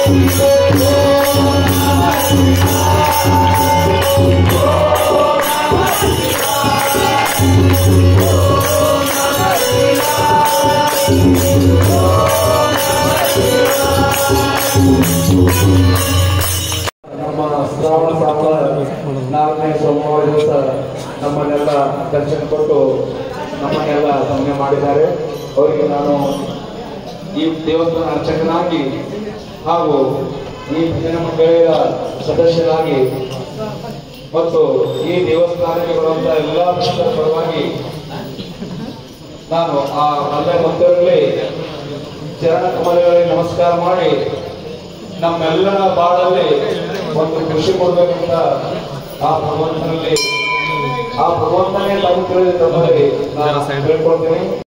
ನಮ್ಮ ಶ್ರಾವಣ ಸೋಮವಾರ 4ನೇ ಸೋಮವಾರ ದಿವಸ ನಮ್ಮನ್ನೆಲ್ಲ ದರ್ಶನ ಕೊಟ್ಟು ನಮ್ಮನ್ನೆಲ್ಲ ಗಮನ ಮಾಡಿದ್ದಾರೆ. ಅವರಿಗೆ ನಾನು ಈ ದೇವಸ್ಥಾನ ಅರ್ಚಕನಾಗಿ ಹಾಗೂ ಈ ಭಜನೆ ಮಂಡಳಿಯ ಸದಸ್ಯರಾಗಿ ಮತ್ತು ಈ ದೇವಸ್ಥಾನಕ್ಕೆ ಬರುವಂತಹ ಎಲ್ಲ ಭಕ್ತರ ಪರವಾಗಿ ನಾನು ಆ ಅಲ್ಲೇ ಭಕ್ತರಲ್ಲಿ ಚರಣ ಕಮಲಗಳಿಗೆ ನಮಸ್ಕಾರ ಮಾಡಿ ನಮ್ಮೆಲ್ಲರ ಬಾಳಲ್ಲಿ ಒಂದು ಖುಷಿ ಕೊಡ್ಬೇಕಂತ ಆ ಭಗವಂತನೇ ತಾವು ತಿಳಿದ ತಮ್ಮಲ್ಲಿ ನಾನು ಹೇಳ್ಕೊಳ್ತೀನಿ.